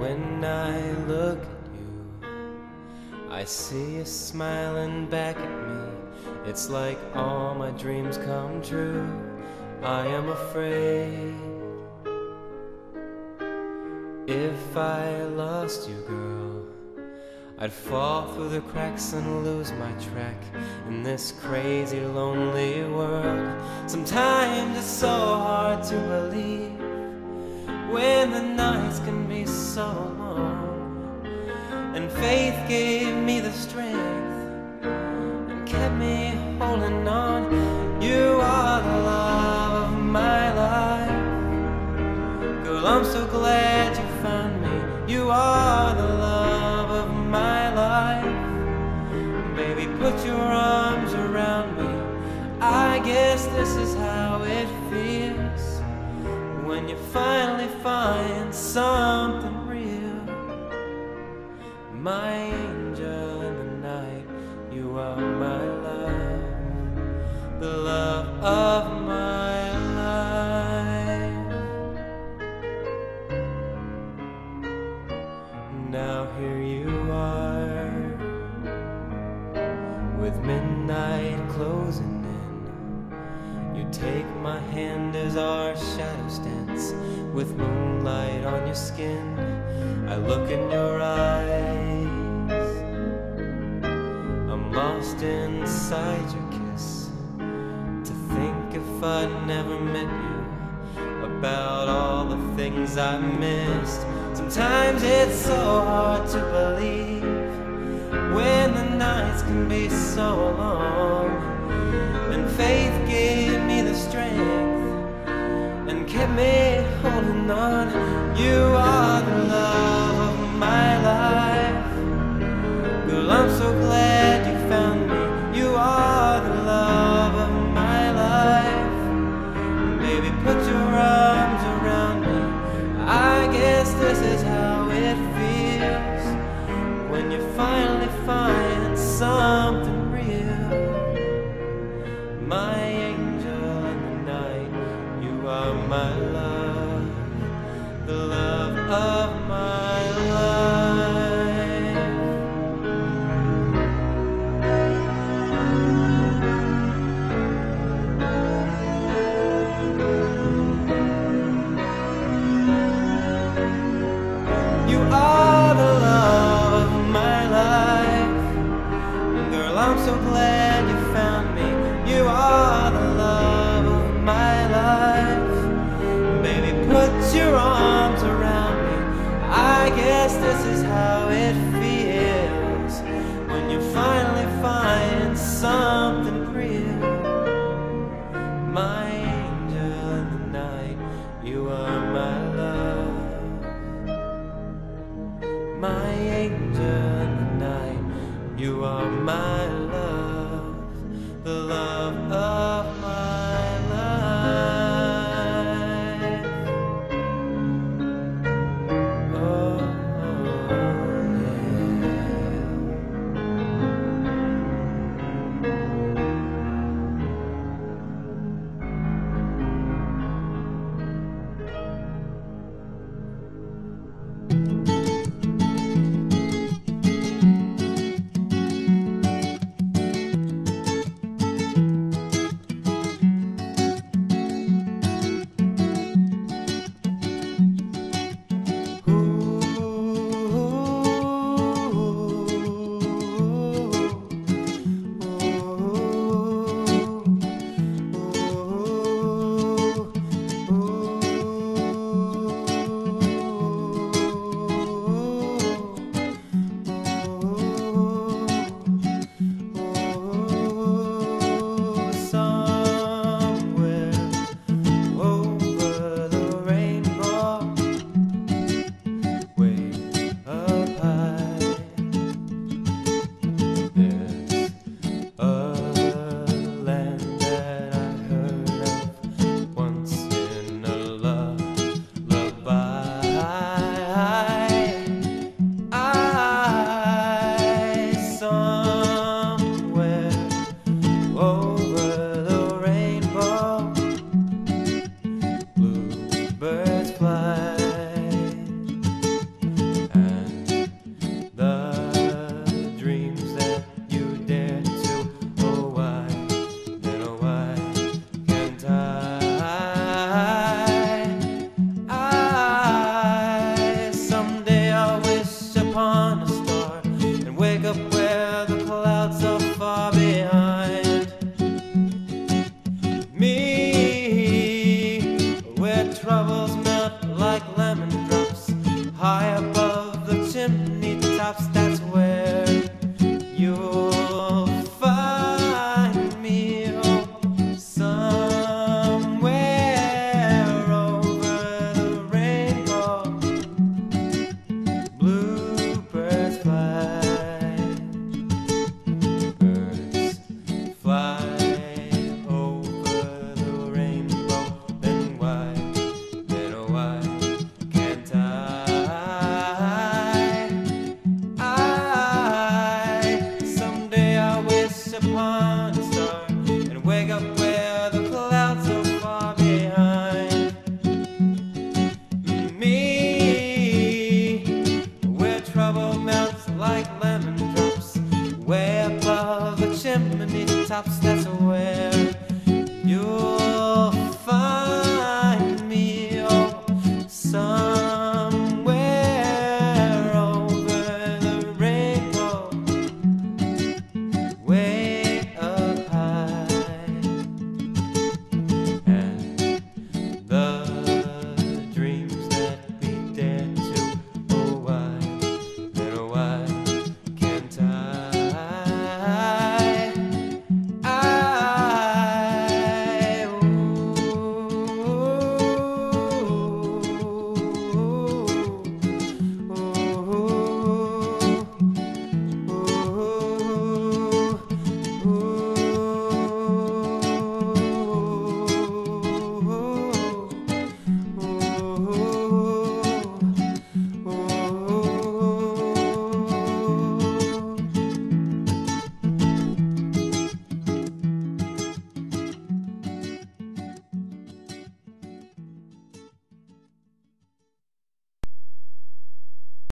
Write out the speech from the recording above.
when I look at you, I see you smiling back at me. It's like all my dreams come true. I am afraid if I lost you, girl, I'd fall through the cracks and lose my track in this crazy, lonely world. Sometimes it's so hard to believe when the nights can be so long, and faith gave me the strength and kept me holding on. You are the love of my life. Girl, I'm so glad you found me. You are the love of my life. Baby, put your arms around me. I guess this is how it feels when you finally find something real. My angel in the night, you are my love, the love of my life. Now here you are, with midnight closing in. You take my hand as our shadows dance, with moonlight on your skin. I look in your eyes, I'm lost inside your kiss. To think if I'd never met you, about all the things I missed. Sometimes it's so hard to believe when the nights can be so long, and faith gave me the strength and kept me holding on. You are the love of my life. Girl, I'm so glad you found me. You are the love of my life. Baby, put your arms around me. I guess this is how it feels when you finally find something real. My angel in the night, you are my love, the love of my life. You are the love of my life. Girl, I'm so glad you found me. You are the love of my life. Baby, put your arms around me. I guess this is how it feels when you finally find something real. My angel in the night, you are my love. My angel in the night, you are my love, the love of my life. Oh, yeah. troubles